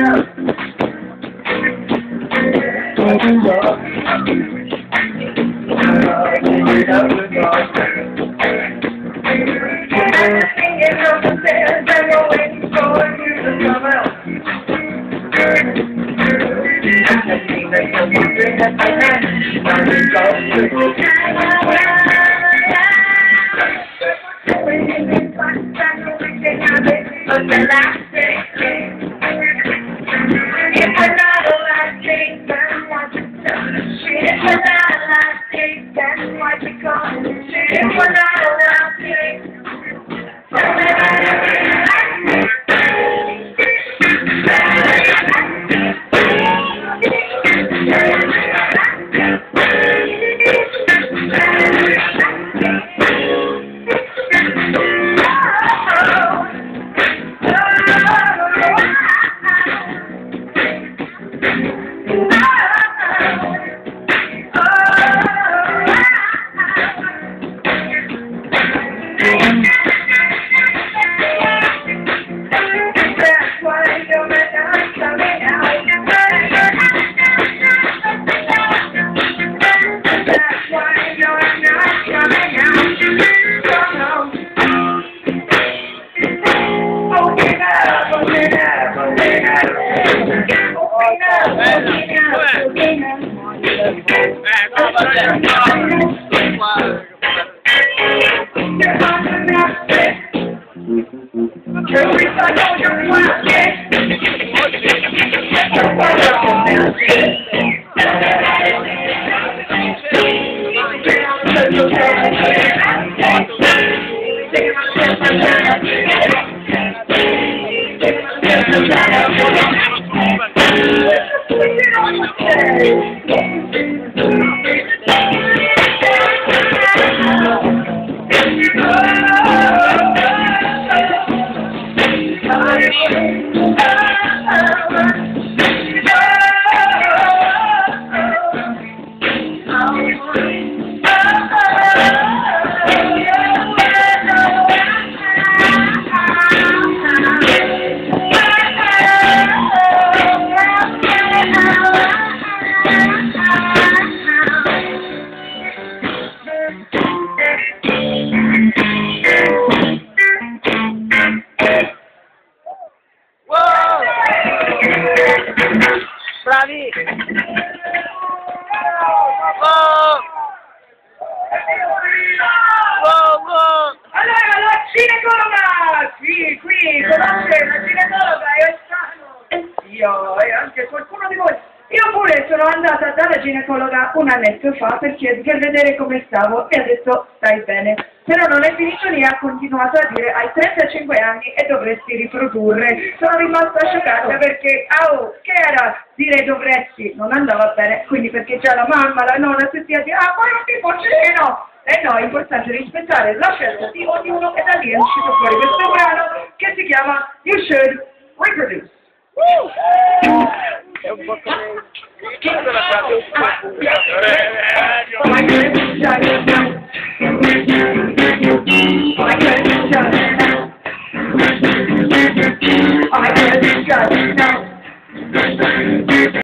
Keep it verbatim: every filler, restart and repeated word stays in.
Bravi! Oh! Oh, oh! Allora, la ginecologa! Sì, qui, conosce la ginecologa, io sono... Io, e anche qualcuno di voi. Io pure sono andata dalla ginecologa un annetto fa per, chied- per vedere come stavo e ha detto stai bene. Però non è finito lì, ha continuato a dire hai trentacinque anni e dovresti riprodurre. Sono rimasta scioccata perché, oh, che era dire dovresti, non andava bene, quindi perché già la mamma, la nonna, tutti a dire ah, poi non ti boccerino! E no, è importante rispettare la scelta di ognuno e da lì è uscito fuori questo brano che si chiama You Should Reproduce. È un po' come... I can't just